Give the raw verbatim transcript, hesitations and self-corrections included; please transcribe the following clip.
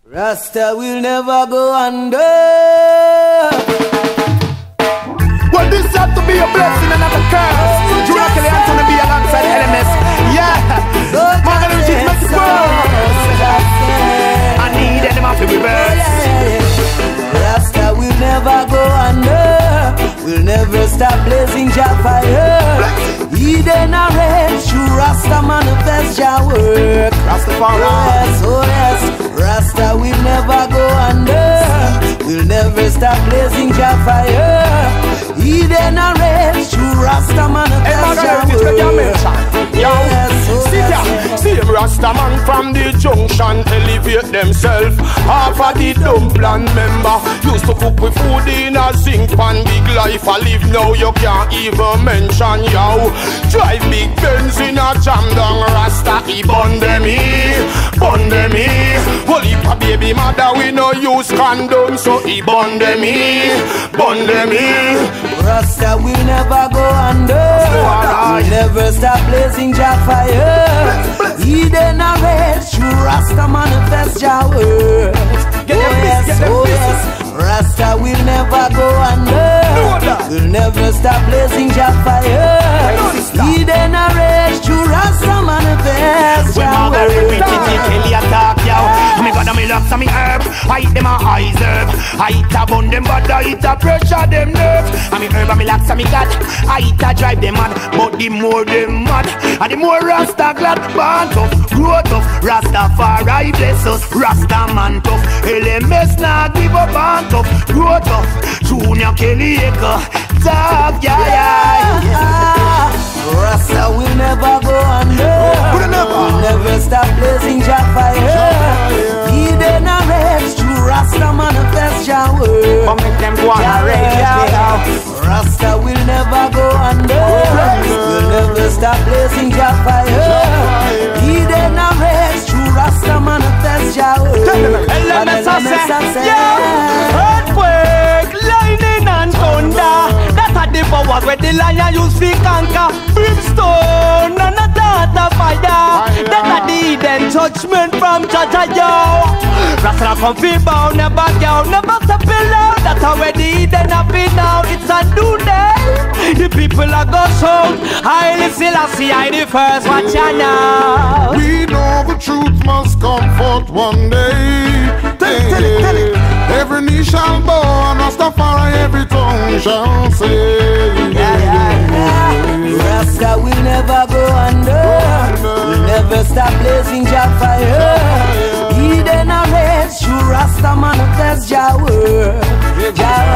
Rasta will never go under. Well, this has to be a blessing and not a curse. Junior Kelly Anthony be alongside L M S. Yeah, Margaret Richards make the world. I need them off the reverse. Rasta will never go under. We'll never stop blazing Jah fire. Eden a rage, true Rasta manifest Jah work. Rastafari. Yes, oh yes. Rasta will never go under. We'll never stop blazing Jah fire. Eden a rage, true Rasta manifest Jah work. Yes, oh see yes. See them Rasta man from the junction elevate themselves. Half of the dumpling member used to cook with food in a zinc pan. Big life I live now, you can't even mention, yo. Drive big Benz in a jam down Rasta. He bun them here, bun them here. Well, if a baby mother we no use condom, so he bun them here, bun them here. Rasta will never go under. We'll never stop blazing Jah fire. Eden a rage, true Rasta manifest Jah word. Oh yes, oh yes. Rasta will never go under. We'll never stop blazing Jah fire. Eden a rage, true Rasta manifest Jah word. Kelly attack, yo. Me got them locks and me herb. I eat them a eyes herb. I eat a bun them but I eat a pressure them nerves. And me herb and me locks and me got. I eat a drive them mad. But the more them mad, and the more Rasta glad. Born tough, grow tough. Rastafari bless us. Rasta man tough. L M S nah give up on tough. Grow tough. Junior Kelly echo. Talk, yeah, yeah, yeah. Rasta will never go under. We'll never stop blazing Jah fire. Eden a rage, true Rasta manifest Jah word. But make them go on a rage. Rasta will never go under. We'll never stop blazing Jah fire. Eden a rage, true Rasta manifest Jah word. L M S say, yeah. Earthquake, lightning and thunder. That are the powers where the lion use to conquer. Brimstone and a dart of fire. That are the hidden judgment from Jaja, yo. Rasta come feel bound, never go, never stop below. That's how where the hidden have been now. It's a new day. The people are go sold. Highly Selassie, I the first watch ya now. We know the truth must come forth one day. Tell it, tell it, tell it. Every knee shall bow and Rastafari every tongue shall say. Yeah, yeah, yeah. Rasta will never go under. We'll never stop blazing Jah fire. Eden a rage, true Rasta manifest Jah word. Jah